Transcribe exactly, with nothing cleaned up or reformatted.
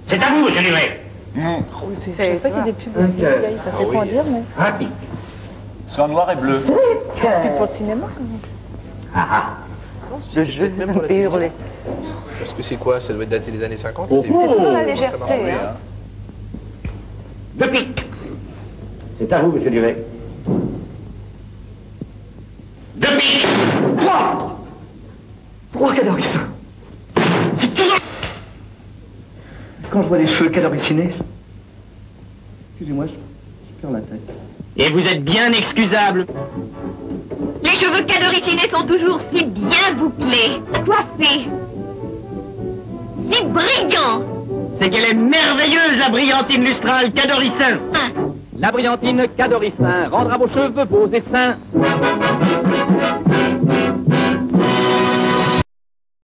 C'est à vous, monsieur Duret. Non. Oh, c'est, je sais pas qu'il y a des pubs aussi vieilles, ça c'est quoi à dire, mais... Rapide. C'est en noir et bleu. C'est plus pour le cinéma, quand même. Ah ah. Je, je vais hurler. Parce que c'est quoi? Ça doit être daté des années cinquante? Oh, C'est oh. Dans la légèreté, hein. Deux piques. C'est à vous, monsieur Duret. Deux piques. Trois. Trois cadoricins. C'est toujours... Quand je vois les cheveux cadoricinés, excusez-moi, je, je perds la tête. Et vous êtes bien excusable. Les cheveux cadoricinés sont toujours si bien bouclés, coiffés, si brillants. C'est qu'elle est merveilleuse, la brillantine lustrale Cadoricin. Hein. La brillantine Cadoricin rendra vos cheveux beaux et sains.